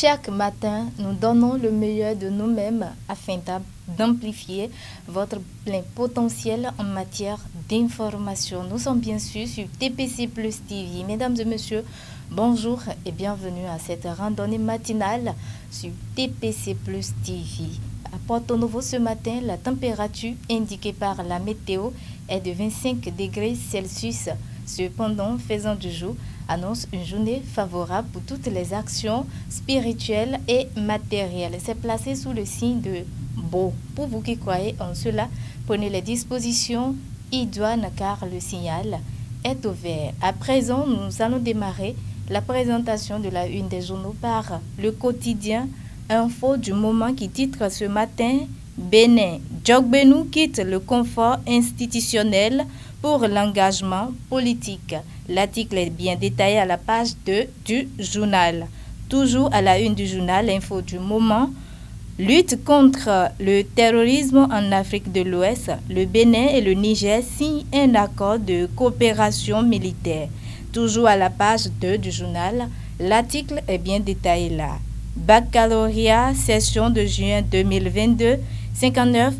Chaque matin, nous donnons le meilleur de nous-mêmes afin d'amplifier votre plein potentiel en matière d'information. Nous sommes bien sûr sur TPC Plus TV. Mesdames et messieurs, bonjour et bienvenue à cette randonnée matinale sur TPC Plus TV. À Porto-Novo ce matin, la température indiquée par la météo est de 25 degrés Celsius. Cependant, faisant du jour annonce une journée favorable pour toutes les actions spirituelles et matérielles. C'est placé sous le signe de Beau. Pour vous qui croyez en cela, prenez les dispositions idoines car le signal est ouvert. À présent, nous allons démarrer la présentation de la une des journaux par le quotidien Info du moment qui titre ce matin Bénin. Djogbenu quitte le confort institutionnel pour l'engagement politique. L'article est bien détaillé à la page 2 du journal. Toujours à la une du journal, Info du moment. Lutte contre le terrorisme en Afrique de l'Ouest. Le Bénin et le Niger signent un accord de coopération militaire. Toujours à la page 2 du journal, l'article est bien détaillé là. Baccalauréat, session de juin 2022, 59%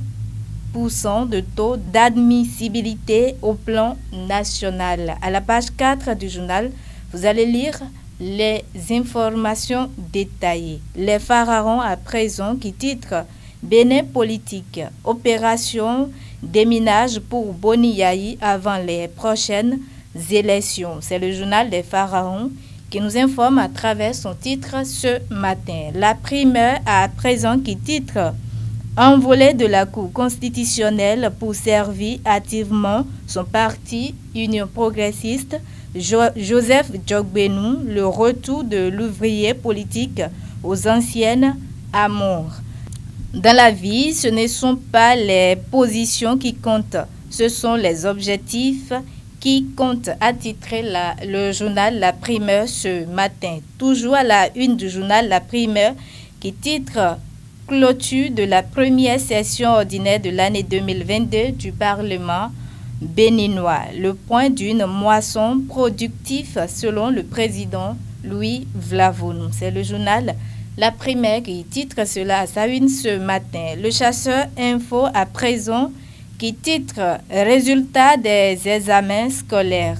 de taux d'admissibilité au plan national. À la page 4 du journal, vous allez lire les informations détaillées. Les pharaons à présent qui titre Bénin politique, opération déminage pour Boniaï avant les prochaines élections. C'est le journal des pharaons qui nous informe à travers son titre ce matin. La primeur à présent qui titre Envolé de la Cour constitutionnelle pour servir activement son parti Union progressiste, Joseph Djogbenu, le retour de l'ouvrier politique aux anciennes amours. Dans la vie, ce ne sont pas les positions qui comptent, ce sont les objectifs qui comptent, a titré le journal La Primeur ce matin. Toujours à la une du journal La Primeur qui titre Clôture de la première session ordinaire de l'année 2022 du Parlement béninois. Le point d'une moisson productive selon le président Louis Vlavonou. C'est le journal La Primeur qui titre cela à sa une ce matin. Le chasseur info à présent qui titre Résultats des examens scolaires.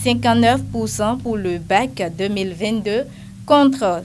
59% pour le bac 2022 contre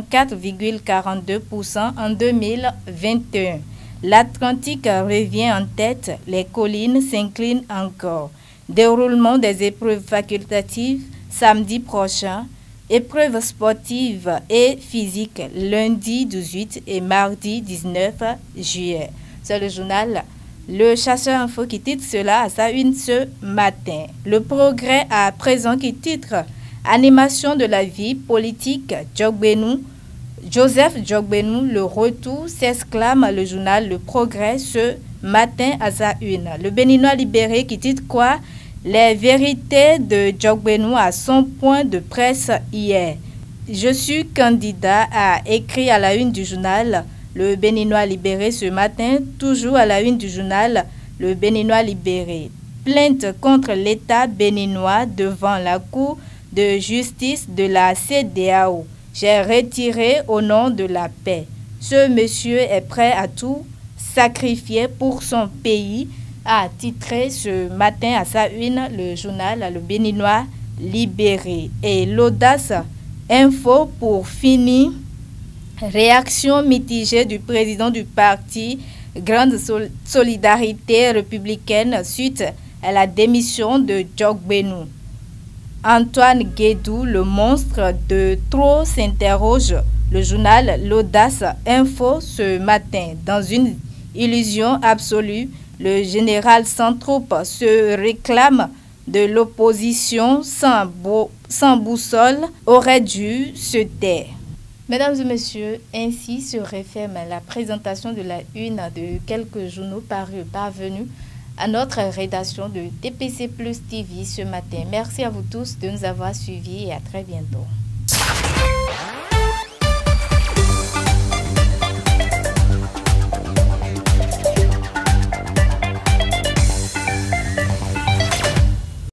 64,42% en 2021. L'Atlantique revient en tête, les collines s'inclinent encore. Déroulement des épreuves facultatives samedi prochain, épreuves sportives et physiques lundi 18 et mardi 19 juillet. C'est le journal Le Chasseur Info qui titre cela à sa une ce matin. Le Progrès à présent qui titre Animation de la vie politique Djogbenu. Joseph Djogbenu, le retour, s'exclame le journal Le Progrès ce matin à sa une. Le Béninois libéré qui titre quoi? Les vérités de Djogbenu à son point de presse hier. Je suis candidat à écrit à la une du journal Le Béninois libéré ce matin, toujours à la une du journal Le Béninois libéré. Plainte contre l'État béninois devant la Cour de justice de la CEDEAO. J'ai retiré au nom de la paix. Ce monsieur est prêt à tout sacrifier pour son pays, a titré ce matin à sa une le journal Le Béninois libéré. Et l'audace info pour finir. Réaction mitigée du président du parti Grande Solidarité Républicaine suite à la démission de Djogbenu. Antoine Guédou, le monstre de trop, s'interroge. Le journal L'Audace Info ce matin. Dans une illusion absolue, le général sans troupe se réclame de l'opposition sans boussole, aurait dû se taire. Mesdames et messieurs, ainsi se referme la présentation de la une de quelques journaux parvenus à notre rédaction de TPC Plus TV ce matin. Merci à vous tous de nous avoir suivis et à très bientôt.